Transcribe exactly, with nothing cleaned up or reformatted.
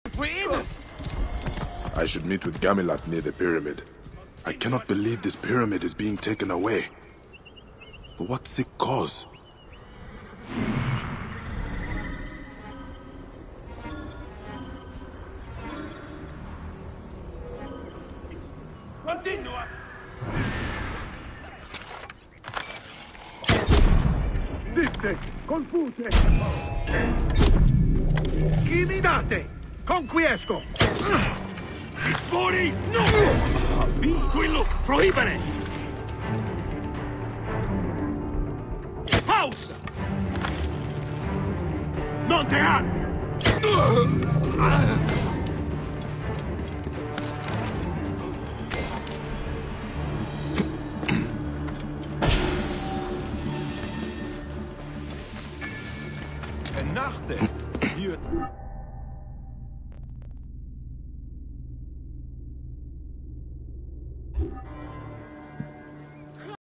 I should meet with Gamilat near the pyramid. I cannot believe this pyramid is being taken away. For what sick cause? Continua! Disse, confuse! Chi mi date? Conquiesco! Disponi! No! Quello! Proibere! Pausa! Non te ha!